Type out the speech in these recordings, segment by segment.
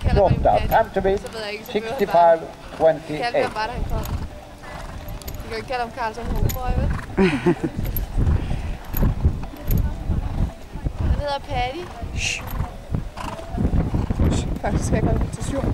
28. Time to beat 65-28. Kalder bare, da han kom. Vi kan jo ikke kalde ham Carlton Homeboy, vel? Han hedder Patty. Faktisk skal jeg gøre det til station.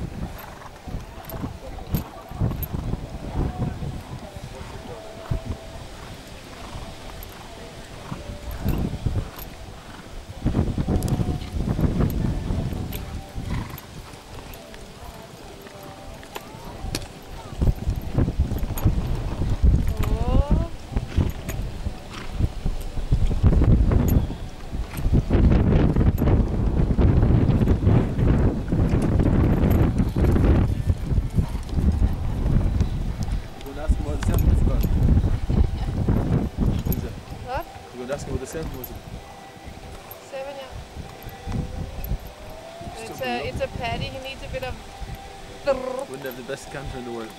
Asking what the 7 was. 7, yeah. It's a patty. He needs a bit of. Wouldn't have the best canter in the world.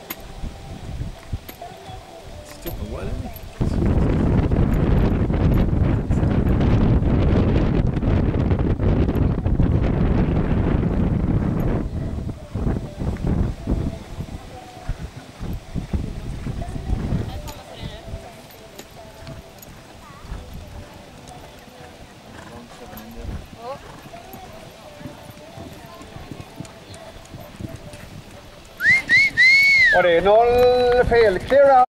It took a while, didn't it? Och det är 0 fel. Clear out.